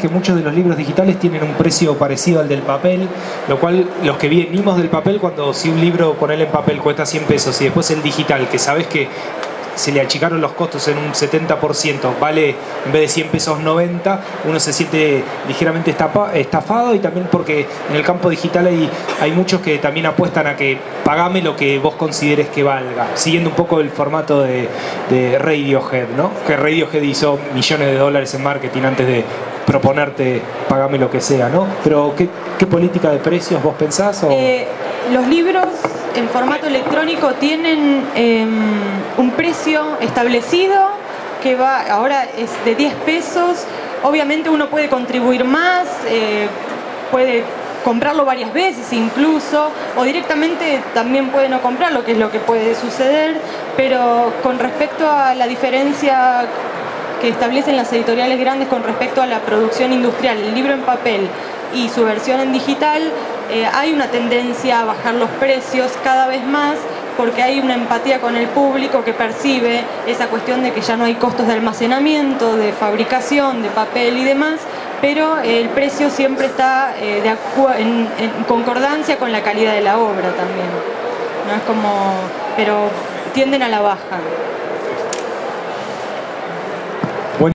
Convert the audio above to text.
que muchos de los libros digitales tienen un precio parecido al del papel, lo cual los que venimos del papel, cuando si un libro, ponerle en papel, cuesta 100 pesos y después el digital, que sabes que se le achicaron los costos en un 70%, vale en vez de 100 pesos 90, uno se siente ligeramente estafado, y también porque en el campo digital hay muchos que también apuestan a que pagame lo que vos consideres que valga, siguiendo un poco el formato de Radiohead, ¿no? Que Radiohead hizo millones de dólares en marketing antes de proponerte pagame lo que sea, ¿no? Pero ¿qué política de precios vos pensás? ¿O? Los libros en formato electrónico tienen un precio establecido que ahora es de 10 pesos. Obviamente uno puede contribuir más, puede comprarlo varias veces incluso, o directamente también puede no comprarlo, que es lo que puede suceder. Pero con respecto a la diferencia que establecen las editoriales grandes con respecto a la producción industrial, el libro en papel y su versión en digital, hay una tendencia a bajar los precios cada vez más, porque hay una empatía con el público que percibe esa cuestión de que ya no hay costos de almacenamiento, de fabricación, de papel y demás, pero el precio siempre está en concordancia con la calidad de la obra también. No es como, pero tienden a la baja.